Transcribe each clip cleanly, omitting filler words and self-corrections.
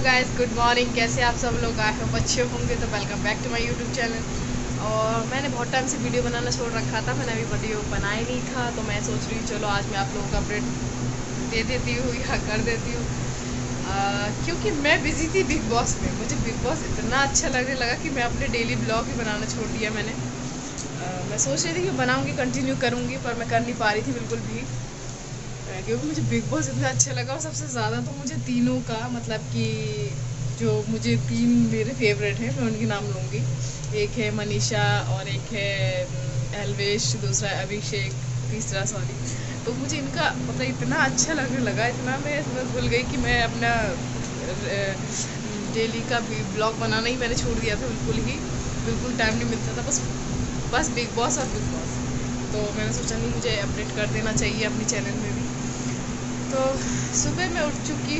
Guys, good morning. कैसे आप सब लोग? आई होप अच्छे होंगे। तो welcome back to my YouTube channel. और मैंने बहुत टाइम से वीडियो बनाना छोड़ रखा था, मैंने अभी वीडियो बनाया नहीं था, तो मैं सोच रही हूँ चलो आज मैं आप लोगों का अपडेट दे देती हूँ या कर देती हूँ। क्योंकि मैं बिजी थी बिग बॉस में। मुझे बिग बॉस इतना अच्छा लगने लगा कि मैं अपने डेली ब्लॉग ही बनाना छोड़ दिया मैंने। मैं सोच रही थी कि बनाऊँगी, कंटिन्यू करूँगी, पर मैं कर नहीं पा रही थी बिल्कुल भी, क्योंकि मुझे बिग बॉस इतना अच्छा लगा। और सबसे ज़्यादा तो मुझे तीनों का, मतलब कि जो मुझे तीन मेरे फेवरेट हैं, मैं उनके नाम लूँगी। एक है मनीषा, और एक है एल्वेश, दूसरा है अभिषेक, तीसरा सॉरी। तो मुझे इनका मतलब इतना अच्छा लगने लगा, इतना मैं इसमें भूल गई कि मैं अपना डेली का ब्लॉग बनाना ही मैंने छोड़ दिया था बिल्कुल टाइम नहीं मिलता था, बस बिग बॉस और बिग बॉस। तो मैंने सोचा नहीं, मुझे अपडेट कर देना चाहिए अपनी चैनल में भी। तो सुबह मैं उठ चुकी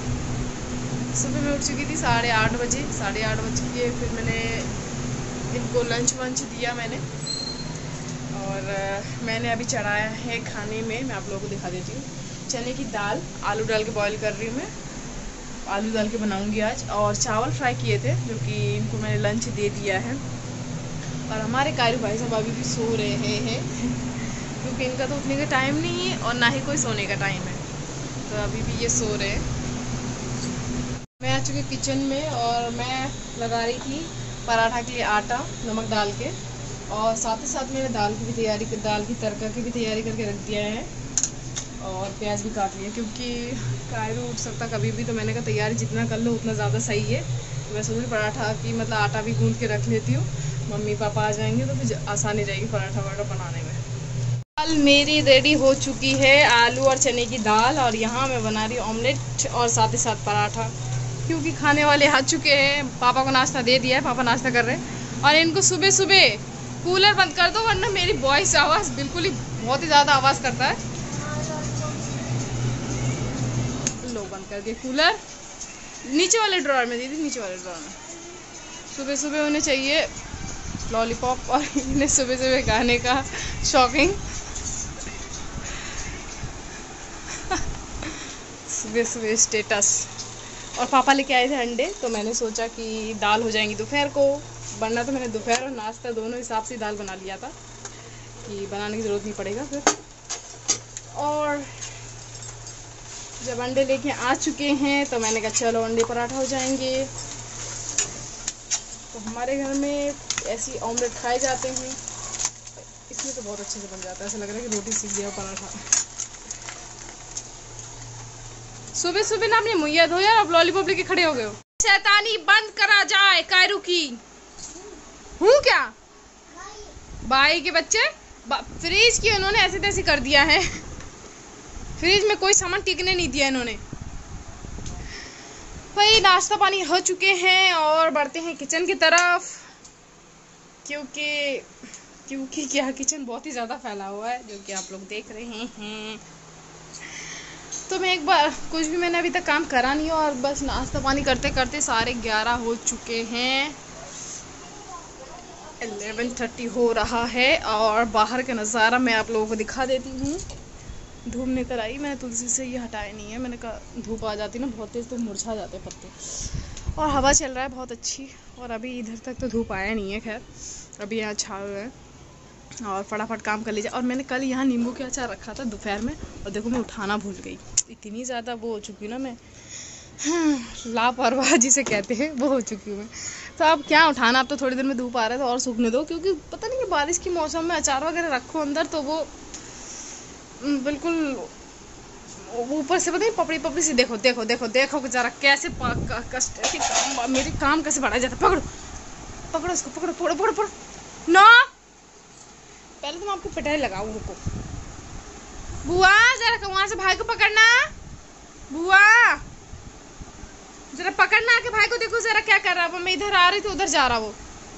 थी 8:30 बजे। 8:30 बज के फिर मैंने इनको लंच वंच दिया मैंने, और मैंने अभी चढ़ाया है खाने में। मैं आप लोगों को दिखा देती हूँ। चने की दाल आलू डाल के बॉईल कर रही हूँ मैं, आलू डाल के बनाऊँगी आज। और चावल फ्राई किए थे, जो कि इनको मैंने लंच दे दिया है। और हमारे कायरू भाई साहब अभी भी सो रहे हैं क्योंकि इनका तो उठने का टाइम नहीं है और ना ही कोई सोने का टाइम है, तो अभी भी ये सो रहे हैं। मैं आ चुकी किचन में, और मैं लगा रही थी पराठा के लिए आटा नमक डाल के, और साथ ही साथ मैंने दाल की तड़का की भी तैयारी करके रख दिया है, और प्याज भी काट लिया, क्योंकि कायरू उठ सकता कभी भी। तो मैंने कहा तैयारी जितना कर लो उतना ज़्यादा सही है। तो मैं सोच रही पराठा की मतलब आटा भी गूँध के रख लेती हूँ, मम्मी पापा आ जाएंगे तो फिर आसानी रहेगी पराठा वराठा बनाने में। दाल मेरी रेडी हो चुकी है, आलू और चने की दाल। और यहाँ मैं बना रही हूँ ऑमलेट, और साथ ही साथ पराठा, क्योंकि खाने वाले आ चुके हैं। पापा को नाश्ता दे दिया है, पापा नाश्ता कर रहे हैं। और इनको सुबह सुबह कूलर बंद कर दो, वरना मेरी वॉइस आवाज़ बिल्कुल ही बहुत ही ज़्यादा आवाज़ करता है। लो बंद करके कूलर नीचे वाले ड्रॉअर में दीदी, नीचे वाले ड्रॉअर में। सुबह सुबह उन्हें चाहिए लॉलीपॉप, और इन्हें सुबह सुबह खाने का शौकीन। सुबह सुबह स्टेटस। और पापा लेके आए थे अंडे, तो मैंने सोचा कि दाल हो जाएंगी दोपहर को, वरना तो मैंने दोपहर और नाश्ता दोनों हिसाब से दाल बना लिया था कि बनाने की ज़रूरत नहीं पड़ेगा फिर। और जब अंडे लेके आ चुके हैं तो मैंने कहा चलो अंडे पराठा हो जाएंगे। तो हमारे घर में ऐसी ऑमलेट खाए जाते हैं, इसमें तो बहुत अच्छे से बन जाता है, ऐसा लग रहा है कि रोटी सीख गया पराठा। सुबह सुबह ना अपनी मुहैया धो यार, अब लॉलीपॉप लेके खड़े हो गए हो। शैतानी बंद करा जाए कायरू की। हूँ क्या भाई के बच्चे? फ्रिज की उन्होंने ऐसे तैसे कर दिया है, फ्रिज में कोई सामान टिकने नहीं दिया इन्होंने। भाई नाश्ता पानी हो चुके हैं, और बढ़ते हैं किचन की तरफ, क्योंकि क्या किचन बहुत ही ज़्यादा फैला हुआ है, जो कि आप लोग देख रहे हैं। तो मैं एक बार कुछ भी मैंने अभी तक काम करा नहीं, और बस नाश्ता पानी करते करते 11:30 हो चुके हैं, 11:30 हो रहा है। और बाहर का नज़ारा मैं आप लोगों को दिखा देती हूँ। धूप निकल आई, मैंने तुलसी से ये हटाया नहीं है, मैंने कहा धूप आ जाती ना बहुत तेज़ तो मुरझा जाते पत्ते। और हवा चल रहा है बहुत अच्छी, और अभी इधर तक तो धूप आया नहीं है, खैर अभी यहाँ छाव है, और फटाफट काम कर लीजिए। और मैंने कल यहाँ नींबू का अचार रखा था दोपहर में, और देखो मैं उठाना भूल गई। इतनी ज़्यादा वो हो चुकी ना मैं, लापरवाह जिसे कहते हैं वो हो चुकी हूँ मैं। तो अब क्या उठाना, अब तो थोड़ी देर में धूप आ रहा है तो और सूखने दो, क्योंकि पता नहीं कि बारिश के मौसम में अचार वगैरह रखो अंदर तो वो बिल्कुल ऊपर से पता नहीं पपड़ी सी। देखो देखो देखो देखो जरा कैसे मेरे काम कैसे बढ़ा जाता। पकड़ो पकड़ो इसको, पकड़ो, पकड़ो पकड़ो पकड़ो ना। पहले तो मैं आपको पिटाई लगाऊं, रुको। बुआ जरा वहां से भाई को पकड़ना, बुआ जरा पकड़ना आके भाई को, देखो जरा क्या कर रहा है। मैं इधर आ रही थी उधर जा रहा वो,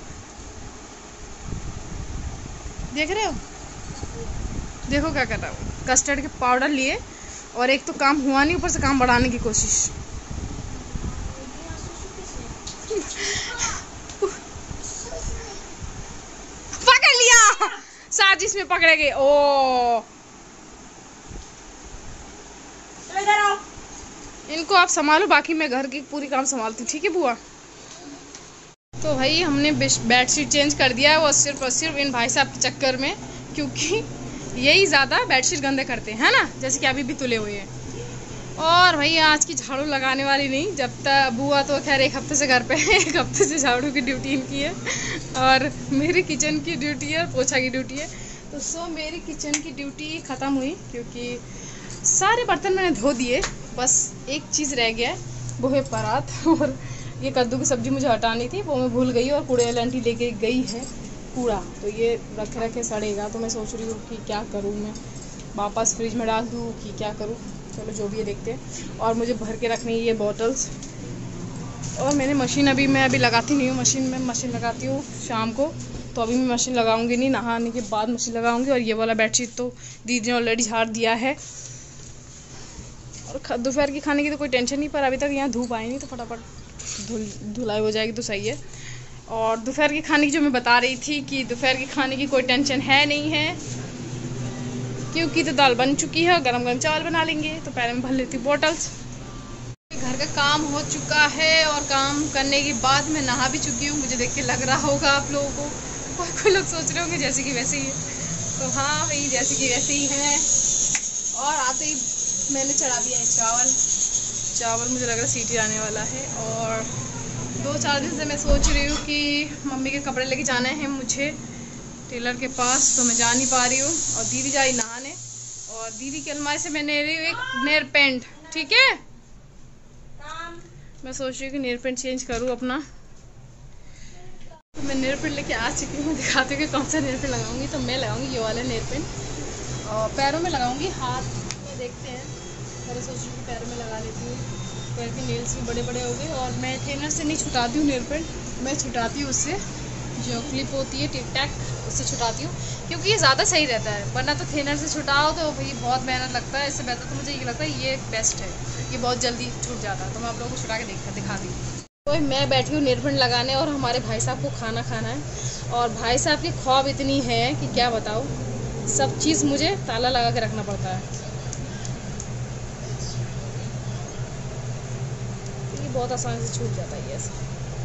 देख रहे हो? देखो क्या कर रहा है। कस्टर्ड के पाउडर लिए, और एक तो काम हुआ नहीं, ऊपर से काम बढ़ाने की कोशिश। पकड़ लिया, साजिश में पकड़े गए। ओ को आप संभालो, बाकी मैं घर की पूरी काम संभालती हूँ, ठीक है बुआ। तो भाई हमने बेडशीट चेंज कर दिया है, वो सिर्फ और सिर्फ इन भाई साहब के चक्कर में, क्योंकि यही ज़्यादा बेडशीट गंदे करते हैं ना, जैसे कि अभी भी तुले हुए हैं। और भाई आज की झाड़ू लगाने वाली नहीं, जब तक बुआ तो खैर 1 हफ्ते से घर पे है, 1 हफ्ते से झाड़ू की ड्यूटी इनकी है और मेरी किचन की ड्यूटी है, पोछा की ड्यूटी है। तो मेरी किचन की ड्यूटी ख़त्म हुई, क्योंकि सारे बर्तन मैंने धो दिए, बस एक चीज़ रह गया है, वो है परात। और ये कद्दू की सब्ज़ी मुझे हटानी थी, वो मैं भूल गई और कूड़े वाली आंटी लेके गई है कूड़ा, तो ये रखे सड़ेगा। तो मैं सोच रही हूँ कि क्या करूँ, मैं वापस फ्रिज में डाल दूँ कि क्या करूँ, चलो जो भी है देखते हैं। और मुझे भर के रखनी है ये बॉटल्स। और मैंने मशीन मैं अभी लगाती नहीं हूँ, मशीन लगाती हूँ शाम को, तो अभी मैं मशीन लगाऊंगी नहीं, नहाने के बाद मशीन लगाऊंगी। और ये वाला बेडशीट तो दीदी ने ऑलरेडी झाड़ दिया है। और दोपहर की खाने की तो कोई टेंशन नहीं, पर अभी तक यहाँ धूप आई नहीं, तो फटाफट धुलाई हो जाएगी तो सही है। और दोपहर की खाने की जो मैं बता रही थी कि दोपहर की खाने की कोई टेंशन है नहीं है, क्योंकि तो दाल बन चुकी है, गरम गरम चावल बना लेंगे। तो पहले मैं भर लेती हूँ बॉटल्स। घर का काम हो चुका है और काम करने के बाद मैं नहा भी चुकी हूँ। मुझे देख के लग रहा होगा आप लोगों को, कोई लोग सोच रहे होंगे जैसे कि वैसे ही है, तो हाँ भाई जैसे कि वैसे ही है। और आते ही मैंने चढ़ा दिया है चावल मुझे लग रहा है सीटी आने वाला है। और 2-4 दिन से मैं सोच रही हूँ कि मम्मी के कपड़े लेके जाने हैं मुझे टेलर के पास, तो मैं जा नहीं पा रही हूँ। और दीदी जा रही नहाने, और दीदी की अलमारी से मैं ले रही हूँ एक नेल पेंट, ठीक है। मैं सोच रही हूँ कि नेल पेंट चेंज करूँ अपना। तो मैं नेल पेंट लेके आ चुकी हूँ, दिखाती हूँ कि कौन सा नेल पेंट लगाऊंगी। तो मैं लगाऊंगी ये वाला नेल पेंट, और पैरों में लगाऊंगी, हाथ में देखते हैं। मैंने सोच रही हूँ पैरों में लगा लेती हूँ, पैर के नेल्स भी बड़े बड़े हो गए। और मैं ट्रेनर से नहीं छुटाती हूँ नेल पेंट, मैं छुटाती हूँ उससे, जो क्लिप होती है टिक टैक, उससे छुटाती हूँ, क्योंकि ये ज़्यादा सही रहता है। वरना तो थिनर से छुटाओ तो भाई बहुत मेहनत लगता है, इससे बेहतर तो मुझे ये लगता है ये बेस्ट है, ये बहुत जल्दी छूट जाता है। तो मैं आप लोगों को छुटा के दिखा दी। तो मैं बैठी हूँ नेल पेंट लगाने, और हमारे भाई साहब को खाना खाना है। और भाई साहब की ख्वाब इतनी है कि क्या बताओ, सब चीज़ मुझे ताला लगा के रखना पड़ता है। ये बहुत आसानी से छूट जाता है ऐसे।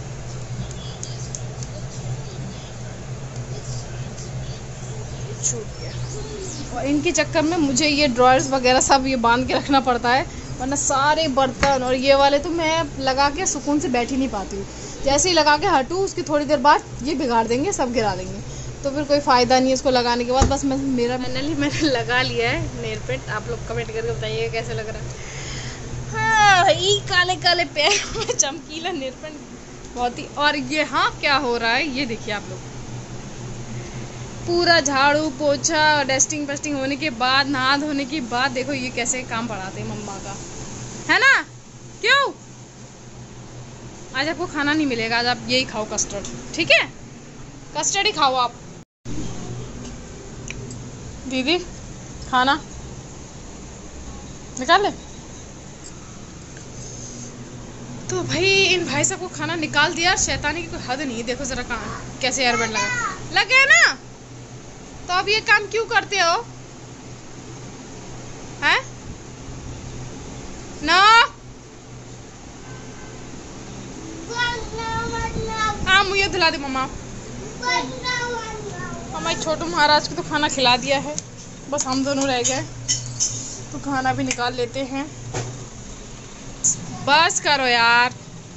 छूट गया। और इनके चक्कर में मुझे ये ड्रॉयर्स वगैरह सब ये बांध के रखना पड़ता है, वरना सारे बर्तन और ये वाले तो मैं लगा के सुकून से बैठ ही नहीं पाती हूँ। जैसे ही लगा के हटूँ उसकी थोड़ी देर बाद ये बिगाड़ देंगे, सब गिरा देंगे, तो फिर कोई फ़ायदा नहीं है इसको लगाने के बाद। बस मैंने लगा लिया है नेल पेंट। आप लोग कमेंट करके बताइए कैसे लग रहा है। हाँ भाई काले काले पैर में चमकीला नेल पेंट बहुत ही। और ये हाँ क्या हो रहा है ये देखिए आप लोग, पूरा झाड़ू पोछा और डस्टिंग पेस्टिंग होने के बाद, नहा धोने के बाद देखो ये कैसे काम बढ़ाते हैं मम्मा का, है ना। क्यों आज आपको खाना नहीं मिलेगा, आज आप यही खाओ कस्टर्ड, ठीक है, कस्टर्ड ही खाओ आप। दीदी खाना निकाल ले। तो भाई इन भाई साहब को खाना निकाल दिया, शैतानी की कोई हद नहीं है। देखो जरा कहाँ कैसे एयरबड लगे ना, तो अब ये काम क्यों करते हो, हैं ना। हाँ मुझे धुला दे मम्मा। हमारे छोटू महाराज को तो खाना खिला दिया है, बस हम दोनों रह गए, तो खाना भी निकाल लेते हैं। बस करो यार,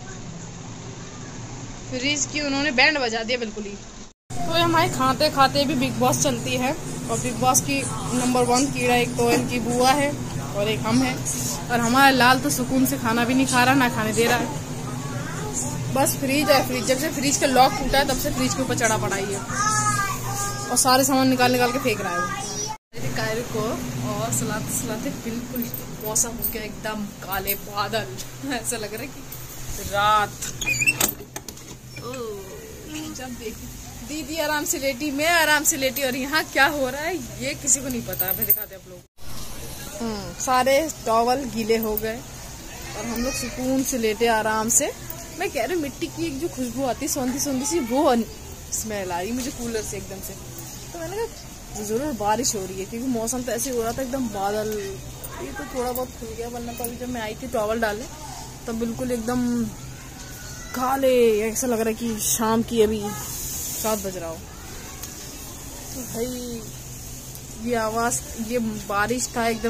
फ्रिज की उन्होंने बैंड बजा दिया बिल्कुल ही। तो हमारे खाते खाते भी बिग बॉस चलती है, और बिग बॉस की नंबर 1 कीड़ा एक तो इनकी बुआ है और एक हम है। और हमारा लाल तो सुकून से खाना भी नहीं खा रहा, ना खाने दे रहा है, बस फ्रिज है। फ्रिज जब से फ्रिज का लॉक टूटा है तब से फ्रिज के ऊपर चढ़ा पड़ा ही है, और सारे सामान निकाल के फेंक रहा है वो कायर को। और सलाते सलाते बिल्कुल मौसम हो गया एकदम काले बादल, ऐसा लग रहा है कि रात। जब देखी दीदी आराम से लेटी, मैं आराम से लेटी, और यहाँ क्या हो रहा है ये किसी को नहीं पता। मैं दिखाते आप लोग। सारे टॉवल गीले हो गए और हम लोग सुकून से लेटे आराम से। मैं कह रही हूँ मिट्टी की एक जो खुशबू आती है सौंधी सौंधी सी, वो स्मेल आ रही मुझे कूलर से एकदम से। तो मैंने कहा जरूर बारिश हो रही है, क्योंकि मौसम तो ऐसे हो रहा था एकदम बादल ये तो थोड़ा बहुत खुल गया, वरना तो अभी जब मैं आई थी टॉवल डालने तब बिल्कुल एकदम काले, ऐसा लग रहा है कि शाम की अभी 7 बज रहा हो। तो भाई ये आवाज, ये बारिश था एकदम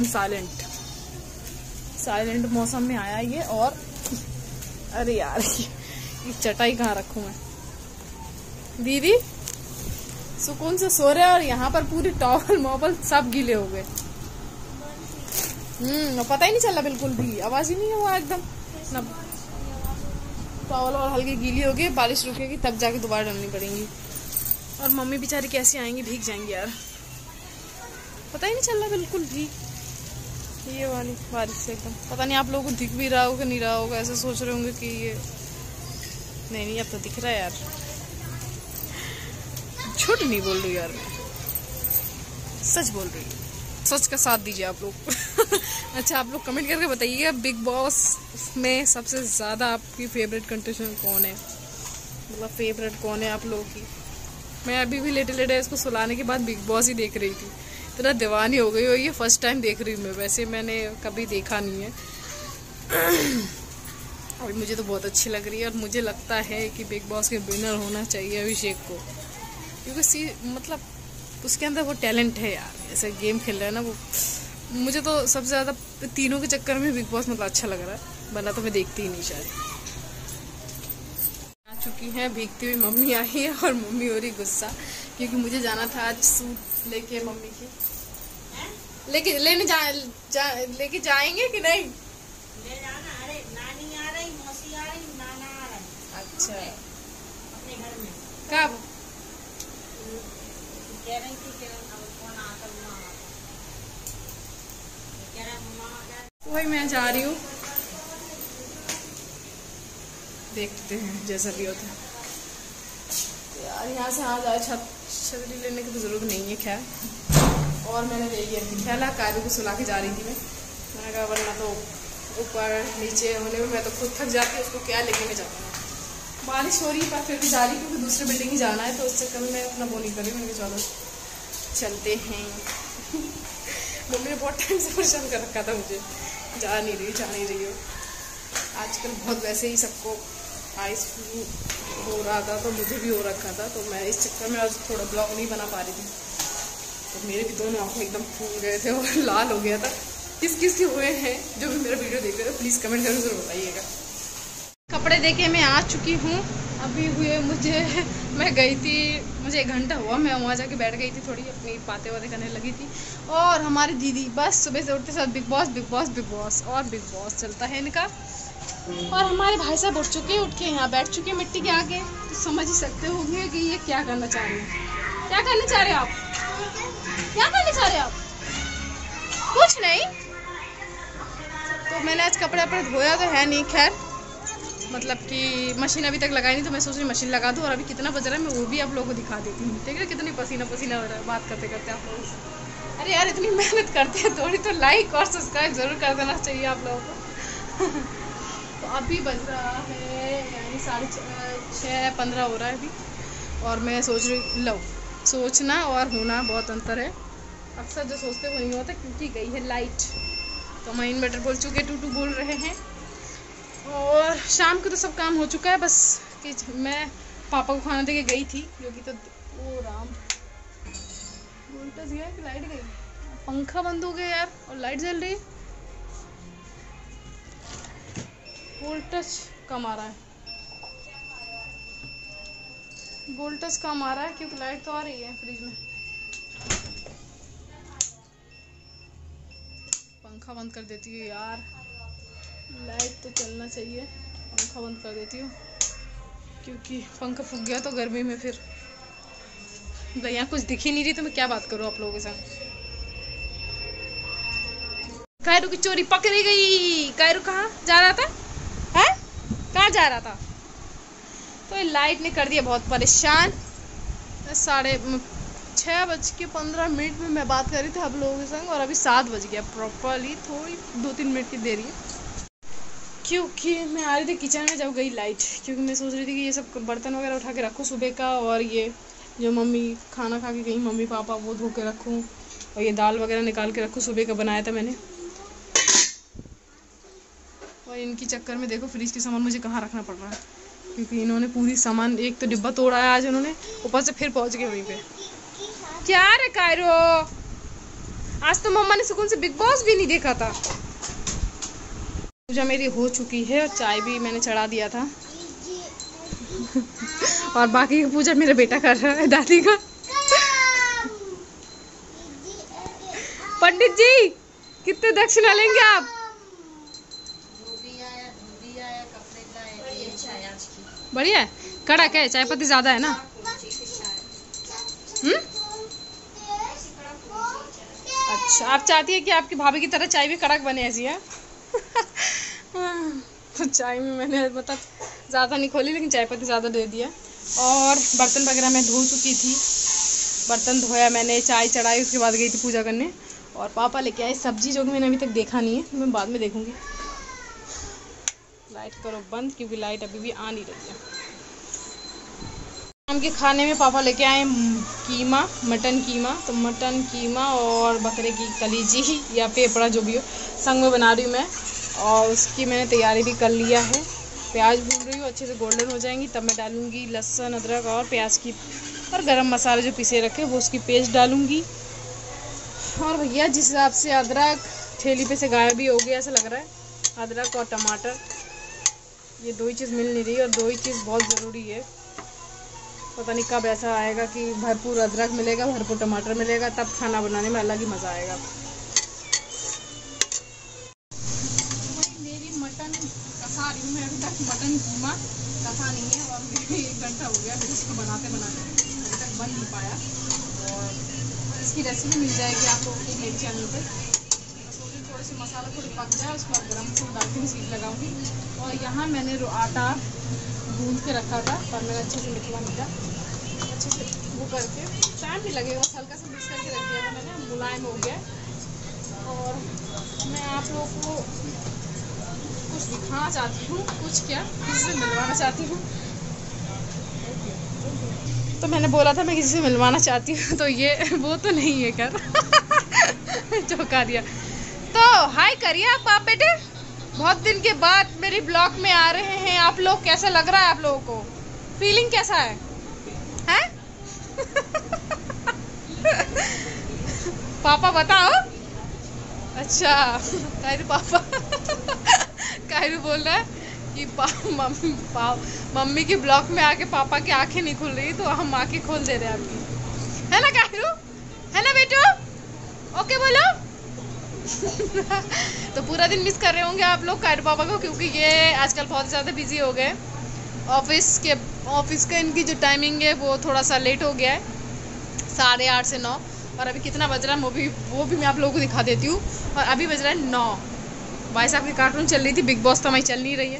साइलेंट मौसम में आया ये। और अरे यार ये चटाई कहाँ रखूं मैं? दीदी सुकून से सो रहे और यहाँ पर पूरी टॉवल मॉवल सब गीले हो गए। पता ही नहीं चला बिल्कुल भी, आवाज ही नहीं हुआ एकदम ना। टॉवल और हल्की गीली हो गई, बारिश रुकेगी तब जाके दोबारा डालनी पड़ेंगी। और मम्मी बेचारी कैसे आएंगी, भीग जाएंगी यार, पता ही नहीं चल रहा बिल्कुल भी। ये वाली बारिश से एकदम, पता नहीं आप लोगों को दिख भी रहा होगा नहीं रहा होगा, ऐसे सोच रहे होंगे कि ये नहीं अब तो दिख रहा है यार, झूठ नहीं बोल रही यार, मैं सच बोल रही हूँ। सच का साथ दीजिए आप लोग। अच्छा आप लोग कमेंट करके बताइएगा बिग बॉस में सबसे ज्यादा आपकी फेवरेट कंटेस्टेंट कौन है, मतलब फेवरेट कौन है आप लोगों की। मैं अभी भी लेटे इसको सुलाने के बाद बिग बॉस ही देख रही थी, इतना दीवानी हो गई हो। ये फर्स्ट टाइम देख रही हूँ मैं, वैसे मैंने कभी देखा नहीं है। और मुझे तो बहुत अच्छी लग रही है और मुझे लगता है कि बिग बॉस के विनर होना चाहिए अभिषेक को, क्योंकि मतलब उसके अंदर वो टैलेंट है यार, ऐसे गेम खेल रहा है ना वो। मुझे तो सबसे ज़्यादा तीनों के चक्कर में बिग बॉस मतलब अच्छा लग रहा है, वरना तो मैं देखती ही नहीं शायद। आ चुकी हैं भीगती हुई मम्मी आई है और मम्मी हो रही गुस्सा, क्योंकि मुझे जाना था आज सूट लेके मम्मी की। लेके जाएंगे कि नहीं? ले जाना। अरे नानी आ रही, मौसी आ रही, नाना आ रहा है। अच्छा अपने घर में कब? कह रही थी कि अब कौन आता हुआ, कह रहा मम्मा वही मैं जा रही हूँ, देखते हैं जैसा भी होता है यार। यहाँ से आ जाए, छतरी लेने की तो जरूरत नहीं है खैर। और मैंने ले लिया थैला, कायदे को सुला के जा रही थी मैंने कहा वरना तो ऊपर नीचे होने में मैं तो खुद थक जाती, उसको क्या लेके मैं जाऊँ। बारिश हो रही है पर फिर भी जा रही, क्योंकि दूसरी बिल्डिंग ही जाना है, तो उस चक्कर में मैं अपना वो नहीं कर रही। मैंने कहा चलो चलते हैं। मम्मी ने बहुत टाइम से परेशान कर रखा था मुझे, जा नहीं रही हो। आजकल बहुत वैसे ही सबको आइस फ्लू हो रहा था, तो मुझे भी हो रखा था, तो मैं इस चक्कर में आज थोड़ा ब्लॉग नहीं बना पा रही थी। तो मेरे भी दोनों आंखें एकदम फूल गए थे और लाल हो गया था। किस के हुए हैं जो भी मेरा वीडियो देख रहे हो, प्लीज़ कमेंट करके जरूर बताइएगा। कपड़े देके मैं आ चुकी हूँ, अभी हुए मैं गई थी, मुझे 1 घंटा हुआ, मैं वहाँ जाके बैठ गई थी, थोड़ी अपनी बातें करने लगी थी। और हमारी दीदी बस सुबह से उठते साथ बिग बॉस और बिग बॉस चलता है इनका। और हमारे भाई साहब उठ चुके हैं, उठ के यहाँ बैठ चुके हैं मिट्टी के आगे, तो समझ ही सकते होंगे कि ये क्या करना चाह रहे हैं। क्या करना चाह रहे हो आप? क्या करना चाह रहे हो आप? कुछ नहीं। तो मैंने आज कपड़े धोया तो है नहीं, खैर मतलब कि मशीन अभी तक लगाई नहीं, तो मैं सोच रही मशीन लगा दूँ। और अभी कितना बज रहा है मैं वो भी आप लोगों को दिखा देती हूँ। ठीक है, कितनी पसीना हो रहा है बात करते करते आप लोगों से। अरे यार इतनी मेहनत करते हैं, थोड़ी तो लाइक और सब्सक्राइब जरूर कर देना चाहिए आप लोगों को। तो अभी बज रहा है यानी 6:15 हो रहा है अभी, और मैं सोच रही लो, सोचना और होना बहुत अंतर है। अक्सर जो सोचते वो नहीं होता, क्योंकि गई है लाइट, तो मैं इन्वर्टर बोल चुके, टूटू बोल रहे हैं। और शाम को तो सब काम हो चुका है, बस कि मैं पापा को खाना देके गई थी, जो कि तो ओ राम वोल्टेज गया कि लाइट गई, पंखा बंद हो गया यार और लाइट जल रही। वोल्टेज कम आ रहा है, क्योंकि लाइट तो आ रही है फ्रिज में। पंखा बंद कर देती हूँ यार, लाइट तो चलना चाहिए, पंखा बंद कर देती हूँ, क्योंकि पंखा फूक गया तो गर्मी में फिर यहाँ कुछ दिख ही नहीं रही, तो मैं क्या बात करूँ आप लोगों के साथ। कायरू की चोरी पकड़ी गई। कायरू कहाँ जा रहा था? है कहाँ जा रहा था? तो लाइट ने कर दिया बहुत परेशान। 6:15 में मैं बात कर रही थी आप लोगों के संग, और अभी 7 बज गया प्रॉपरली, थोड़ी 2-3 मिनट की देरी है, क्योंकि मैं आ रही थी किचन में जब गई लाइट, क्योंकि मैं सोच रही थी कि ये सब बर्तन वगैरह उठा के रखूँ सुबह का, और ये जो मम्मी खाना खा के गई मम्मी पापा वो धो के रखूँ, और ये दाल वगैरह निकाल के रखूँ, सुबह का बनाया था मैंने। और इनके चक्कर में देखो फ्रिज के सामान मुझे कहाँ रखना पड़ रहा है, क्योंकि इन्होंने पूरी सामान, एक तो डिब्बा तोड़ा है आज उन्होंने, ऊपर से फिर पहुंच गए वहीं पे। क्या रे कायरो, आज तो मम्मा ने सुकून से बिग बॉस भी नहीं देखा था। पूजा मेरी हो चुकी है और चाय भी मैंने चढ़ा दिया था और बाकी की पूजा मेरा बेटा कर रहा है, दादी का। पंडित जी कितने दक्षिणा लेंगे आप? बढ़िया है, कड़क है, चाय पत्ती ज्यादा है ना। अच्छा, आप चाहती है कि आपकी भाभी की तरह चाय भी कड़क बने, ऐसी है? तो चाय में मैंने मतलब ज़्यादा नहीं खोली, लेकिन चाय पत्ती ज़्यादा दे दिया। और बर्तन वगैरह मैं धो चुकी थी, बर्तन धोया मैंने, चाय चढ़ाई, उसके बाद गई थी पूजा करने। और पापा लेके आए सब्जी, जो कि मैंने अभी तक देखा नहीं है, मैं बाद में देखूंगी। लाइट करो बंद, क्योंकि लाइट अभी भी आ नहीं रही है। शाम के खाने में पापा लेके आए कीमा, मटन कीमा। तो मटन कीमा और बकरे की कलीजी या पेपड़ा, जो भी हो, संग में बना रही हूँ मैं। और उसकी मैंने तैयारी भी कर लिया है। प्याज भून रही हूँ, अच्छे से गोल्डन हो जाएंगी तब मैं डालूंगी लहसुन, अदरक और प्याज की, और गरम मसाले जो पिसे रखे वो उसकी पेस्ट डालूंगी। और भैया जिस हिसाब से अदरक ठेली पे से गायब भी हो गया ऐसा लग रहा है, अदरक और टमाटर, ये दो ही चीज़ मिल नहीं रही, और दो ही चीज़ बहुत ज़रूरी है। पता नहीं कब ऐसा आएगा कि भरपूर अदरक मिलेगा, भरपूर टमाटर मिलेगा, तब खाना बनाने में अलग ही मज़ा आएगा। मेरी मटन कसा रही हूँ मैं, अभी तक मटन कीमा कसा नहीं है, और 1 घंटा हो गया फिर इसको बनाते बनाते, अभी तक बन नहीं पाया। और इसकी रेसिपी मिल जाएगी आप लोगों को मेरे चैनल पर। सोची थोड़े से मसाला थोड़ी पक जाए, उसके बाद गर्म मसाला डाल के सीट लगाऊंगी। और यहाँ मैंने आटा गूंद के रखा था, पर मैंने अच्छे से निकला मीठा, अच्छे से वो करके, टाइम नहीं लगेगा, बस हल्का सा मिक्स करके रख दिया था मैंने, मुलायम हो गया। और मैं आप लोगों को कुछ दिखाना चाहती हूँ, कुछ क्या, किसी से मिलवाना चाहती हूँ। तो मैंने बोला था मैं किसी से मिलवाना चाहती हूँ, तो ये वो तो नहीं है कर चौंका दिया। तो हाय करिए आप बेटे, बहुत दिन के बाद मेरी ब्लॉग में आ रहे हैं आप लोग, कैसा लग रहा है आप लोगों को? फीलिंग कैसा है, हैं? पापा बताओ। अच्छा कायरू पापा कायरू बोल रहा है कि मम्मी की ब्लॉग में आके पापा की आंखें नहीं खुल रही, तो हम आंखें खोल दे रहे हैं आपकी, है ना कायरू, है ना बेटू? ओके बोलो। तो पूरा दिन मिस कर रहे होंगे आप लोग कायरू पापा को, क्योंकि ये आजकल बहुत ज़्यादा बिजी हो गए। ऑफिस का इनकी जो टाइमिंग है वो थोड़ा सा लेट हो गया है, 8:30 से 9। और अभी कितना बज रहा है वो भी मैं आप लोगों को दिखा देती हूँ। और अभी बज रहा है 9। भाई साहब की कार्टून चल रही थी, बिग बॉस तो हमारी चल नहीं रही है।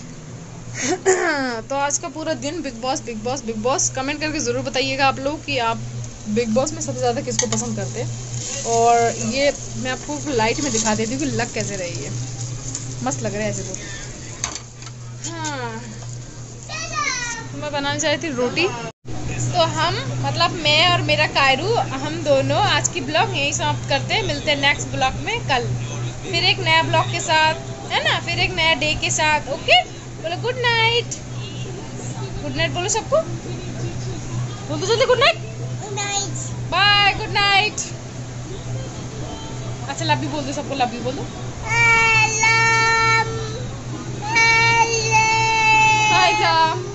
तो आज का पूरा दिन Bigg Boss Bigg Boss Bigg Boss. Comment करके ज़रूर बताइएगा आप लोग कि आप बिग बॉस में सबसे ज़्यादा किसको पसंद करते हैं। और ये मैं आपको लाइट में दिखा देती हूँ कि लग कैसे रही है, मस्त लग रहा है ऐसे तो। हाँ, तो मैं बनाना चाह रही थी रोटी। तो हम मतलब मैं और मेरा कायरू, हम दोनों आज की ब्लॉग यहीं समाप्त करते हैं। मिलते हैं नेक्स्ट ब्लॉग में कल, फिर एक नया ब्लॉग के साथ, है ना, फिर एक नया डे के साथ। ओके बोलो गुड नाइट, गुड नाइट बोलो सबको, बोलो जल्दी good night, bye, good night. अच्छा लव यू बोल दो सबको, लव यू बोल दो, हाय